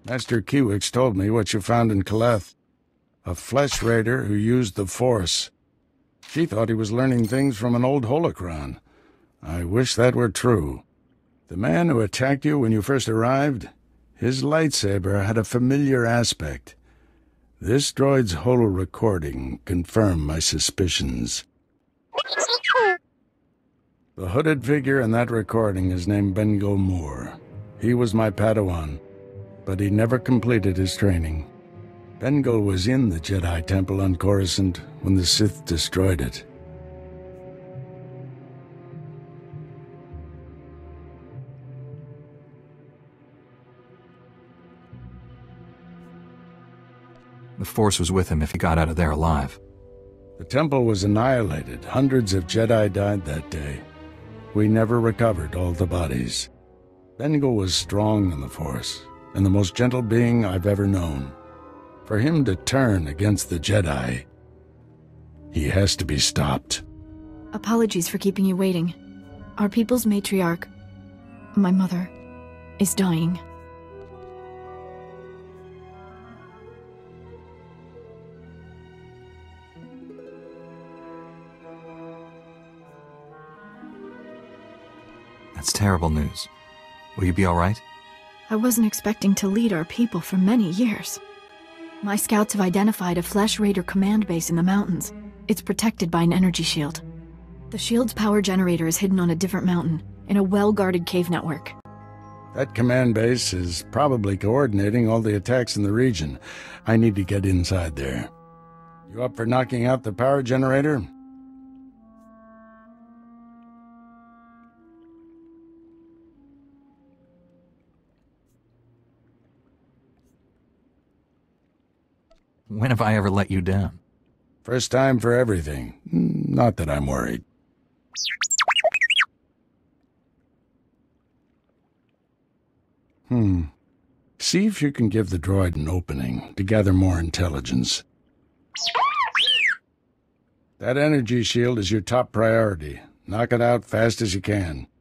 Master Kiwix told me what you found in Kaleth. A flesh raider who used the Force. She thought he was learning things from an old holocron. I wish that were true. The man who attacked you when you first arrived, his lightsaber had a familiar aspect. This droid's holo-recording confirmed my suspicions. The hooded figure in that recording is named Bengal Moore. He was my Padawan, but he never completed his training. Bengal was in the Jedi Temple on Coruscant when the Sith destroyed it. The Force was with him if he got out of there alive. The temple was annihilated. Hundreds of Jedi died that day. We never recovered all the bodies. Bengal was strong in the Force, and the most gentle being I've ever known. For him to turn against the Jedi, he has to be stopped. Apologies for keeping you waiting. Our people's matriarch, my mother, is dying. That's terrible news. Will you be all right? I wasn't expecting to lead our people for many years. My scouts have identified a Flesh Raider command base in the mountains. It's protected by an energy shield. The shield's power generator is hidden on a different mountain, in a well-guarded cave network. That command base is probably coordinating all the attacks in the region. I need to get inside there. You up for knocking out the power generator? When have I ever let you down? First time for everything. Not that I'm worried. See if you can give the droid an opening to gather more intelligence. That energy shield is your top priority. Knock it out fast as you can.